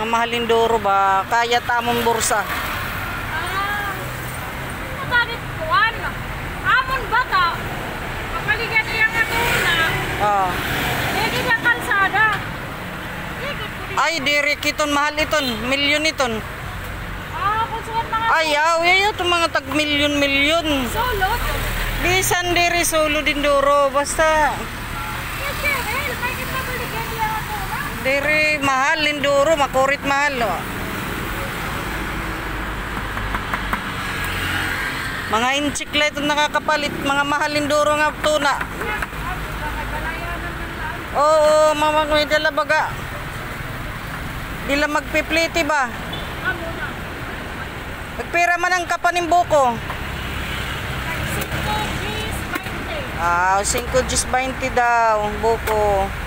Mga mahalin duro ba? Kaya tamong bursa. Bakit kuwan? Amon ba ka? Kapaligan niya nga na. Oh. Hindi niya kalsada. Ay, direk iton. Mahal iton. Milyon iton. Kung suwan mga Ay, ito mga tag milyon-milyon. solo. Bisan diri solo din duro. Basta Yes, Cheryl. May kapaligan niya nga na. diri mahal linduro. Makurit mahal. Oh. Mga inchik lang itong nakakapalit. Mga mahal linduro nga tuna. Oo, mga may dala baga. Dila magpipliti ba? Nagpira man ang kapaning buko. 5 Gs 20 daw, buko.